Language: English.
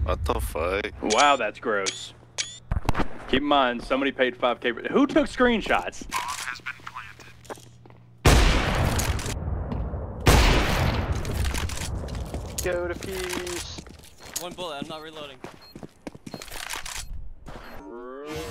What the fuck? Wow, that's gross. Keep in mind, somebody paid 5K. Who took screenshots? Go to peace. One bullet, I'm not reloading.